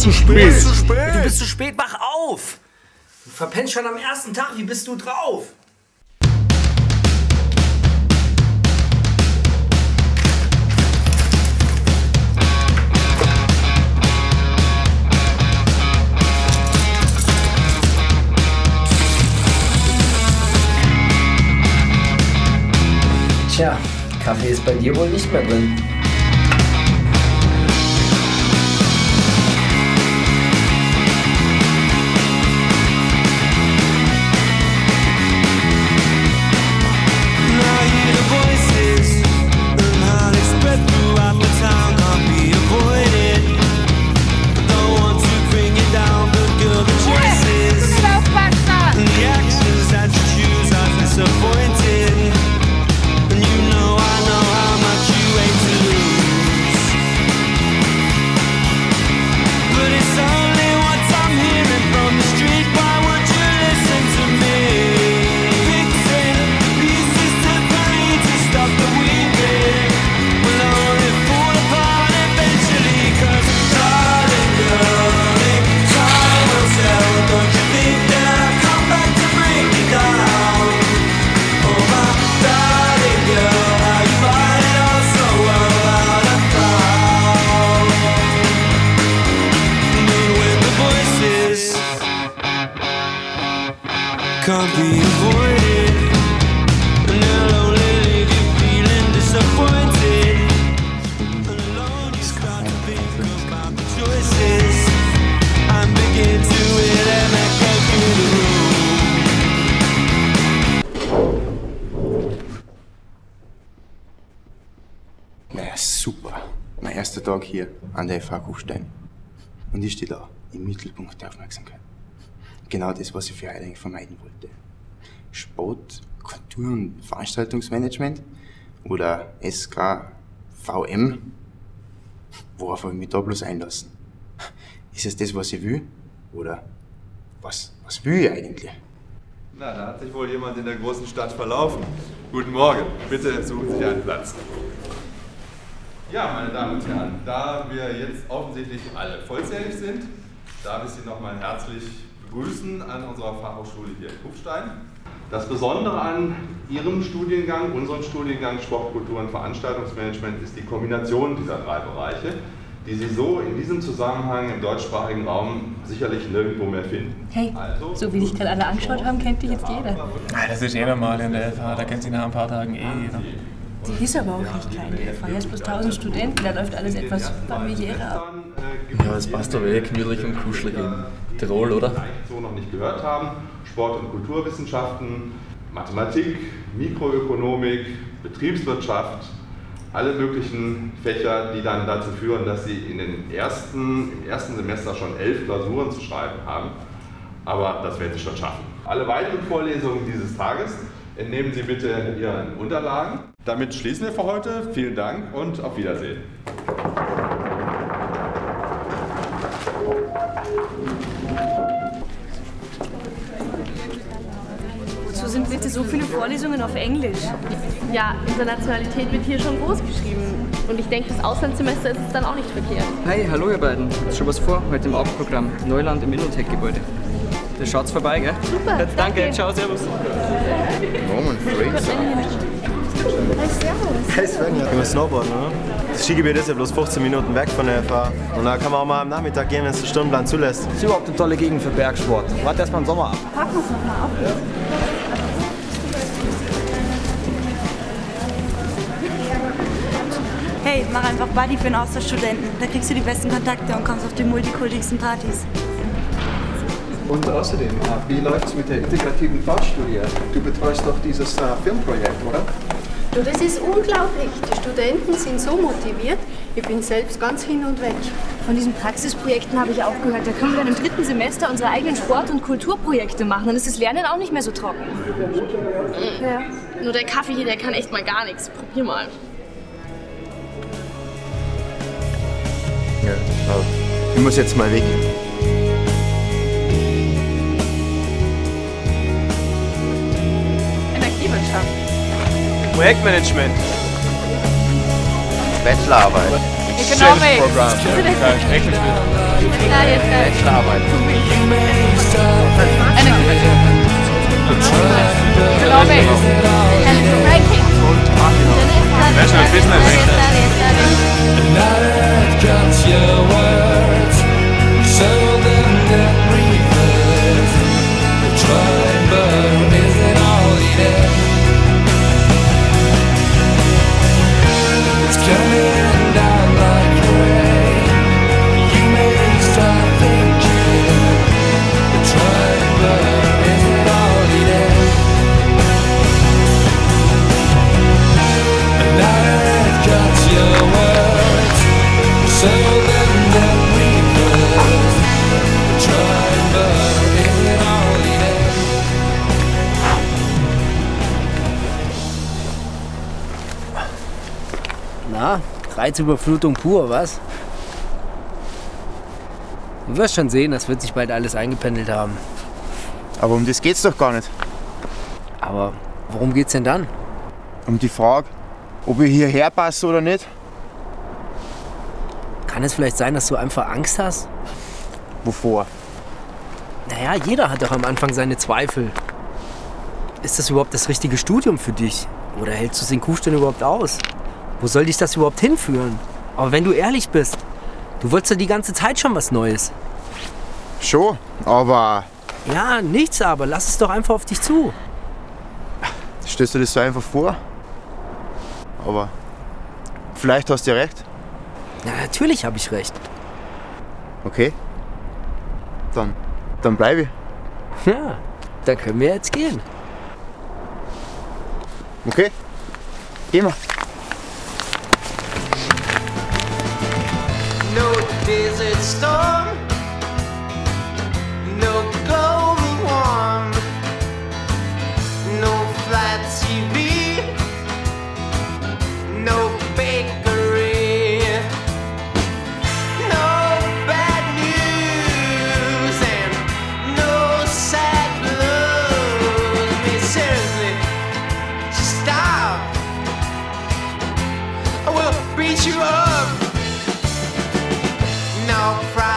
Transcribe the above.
zu spät. Du bist zu spät, wach auf! Du verpennst schon am ersten Tag, wie bist du drauf? Tja, Kaffee ist bei dir wohl nicht mehr drin. Can't be avoided, and I'll only leave you feeling disappointed. Alone you start to think about the choices. I'm beginning to hear them echo through the room. Naja, super. Mein erster Tag hier an der FH Kufstein. Und ich stehe da, im Mittelpunkt der Aufmerksamkeit. Genau das, was ich für heute eigentlich vermeiden wollte. Sport, Kultur- und Veranstaltungsmanagement oder SKVM. Worauf habe ich mich da bloß einlassen? Ist es das, was ich will? Oder was will ich eigentlich? Na, da hat sich wohl jemand in der großen Stadt verlaufen. Guten Morgen, bitte suchen Sie sich einen Platz. Ja, meine Damen und Herren, da wir jetzt offensichtlich alle vollzählig sind, darf ich Sie nochmal herzlich begrüßen an unserer Fachhochschule hier in Kufstein. Das Besondere an Ihrem Studiengang, unserem Studiengang Sport, Kultur und Veranstaltungsmanagement ist die Kombination dieser drei Bereiche, die Sie so in diesem Zusammenhang im deutschsprachigen Raum sicherlich nirgendwo mehr finden. Hey, also, so wie sich gerade alle angeschaut haben, kennt dich jetzt jeder. Das ist normal in der FH, da kennt sich nach ein paar Tagen jeder. Die ist aber auch recht klein, die FH. Hier ist bloß 1000 Studenten, da läuft alles etwas familiärer ab. Ja, es passt doch gemütlich und kuschelig in Tirol, oder? So noch nicht gehört haben, Sport- und Kulturwissenschaften, Mathematik, Mikroökonomik, Betriebswirtschaft, alle möglichen Fächer, die dann dazu führen, dass Sie im ersten Semester schon 11 Klausuren zu schreiben haben. Aber das werden Sie schon schaffen. Alle weiteren Vorlesungen dieses Tages entnehmen Sie bitte Ihren Unterlagen. Damit schließen wir für heute. Vielen Dank und auf Wiedersehen. Wozu sind bitte so viele Vorlesungen auf Englisch? Ja, Internationalität wird hier schon groß geschrieben. Und ich denke, das Auslandssemester ist es dann auch nicht verkehrt. Hi, hallo ihr beiden. Ist schon was vor heute im Abendprogramm? Neuland im Innotech-Gebäude. Da schaut's vorbei, gell? Super, danke. Ciao, servus. Norman Fraser. Hey Svenja. Ich muss Snowboarden, oder? Das Skigebiet ist ja bloß 15 Minuten weg von der FH. Und da kann man auch mal am Nachmittag gehen, wenn es der Stundenplan zulässt. Das ist überhaupt eine tolle Gegend für Bergsport. Warte erst mal im Sommer ab. Packen wir es nochmal auf. Ja. Hey, mach einfach Buddy für einen Austauschstudenten. Da kriegst du die besten Kontakte und kommst auf die multikultigsten Partys. Und außerdem, wie läuft's mit der integrativen Fachstudie? Du betreust doch dieses Filmprojekt, oder? Du, das ist unglaublich. Die Studenten sind so motiviert. Ich bin selbst ganz hin und weg. Von diesen Praxisprojekten habe ich auch gehört. Da können wir dann im 3. Semester unsere eigenen Sport- und Kulturprojekte machen. Dann ist das Lernen auch nicht mehr so trocken. Ja. Nur der Kaffee hier, der kann echt mal gar nichts. Probier mal. Ja, ich muss jetzt mal weg. Energiewirtschaft. Projektmanagement. Bachelorarbeit. Economics. Extra Arbeit. National Business. Na, Reizüberflutung pur, was? Du wirst schon sehen, das wird sich bald alles eingependelt haben. Aber um das geht's doch gar nicht. Aber worum geht's denn dann? Um die Frage, ob ich hierher passe oder nicht. Kann es vielleicht sein, dass du einfach Angst hast? Wovor? Naja, jeder hat doch am Anfang seine Zweifel. Ist das überhaupt das richtige Studium für dich? Oder hältst du es in Kufstein überhaupt aus? Wo soll dich das überhaupt hinführen? Aber wenn du ehrlich bist, du wolltest ja die ganze Zeit schon was Neues. Schon, aber... Ja, nichts aber. Lass es doch einfach auf dich zu. Stellst du das so einfach vor? Aber vielleicht hast du ja recht. Na, natürlich habe ich recht. Okay. Dann bleibe ich. Ja, dann können wir jetzt gehen. Okay, gehen wir. No desert storm, no global warm, no flat TV, no bakery, no bad news and no sad blues. I mean, seriously, just stop. I will beat you up. No pride.